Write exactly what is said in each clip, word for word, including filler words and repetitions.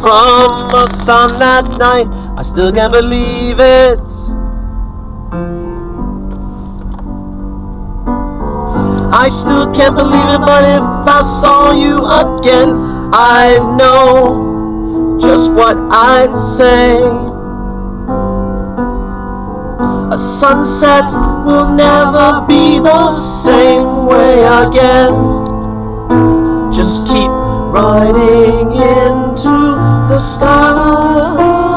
from a sun that night. I still can't believe it. I still can't believe it, but if I saw you again, I know just what I'd say. A sunset will never be the same way again. Just keep riding into the sky.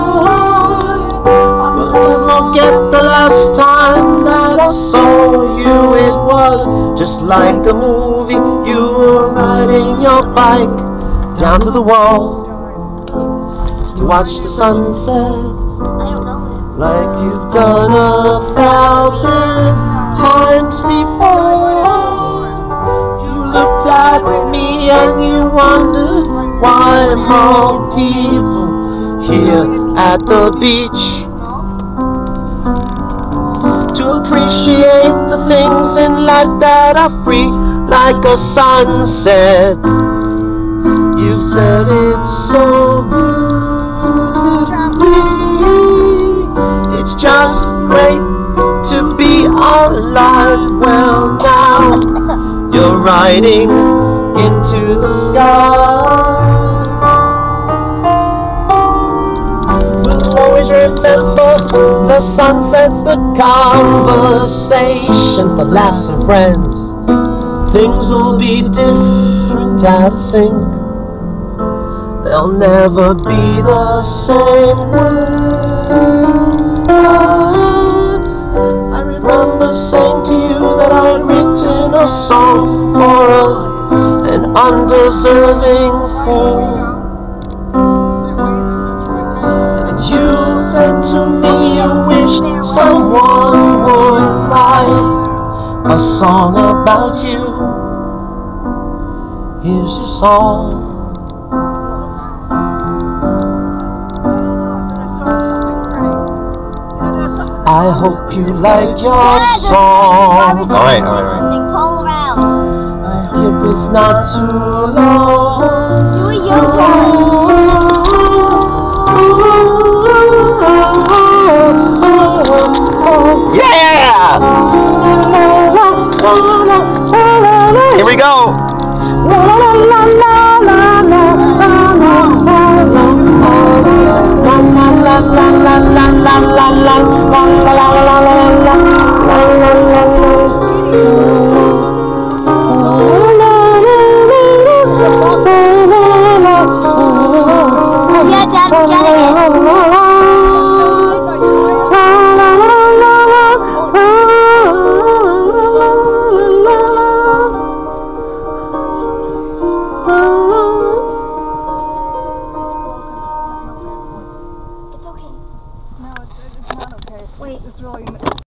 I'll never forget the last time that I saw you. It was just like a movie. You were riding your bike down to the wall to watch the sunset, like you've done a thousand times before. You looked at me and you wondered why more people here at the beach to appreciate the things in life that are free, like a sunset. You said it's so beautifully. It's just great to be alive. Well, now you're riding into the sky. We'll always remember the sunsets, the conversations, the laughs and friends. Things will be different out of sync. They'll never be the same way. I remember saying to you that I'd written a song for a, an undeserving fool. And you said to me you wished someone would write a song about you. Here's your song. I hope you like your song. Alright, alright, alright. Pull around. I hope it's not too long. Do it your turn. Yeah! Here we go. Yeah, Dad, we're getting it. It's okay. No, it's, it's not okay. It's, Wait. it's really...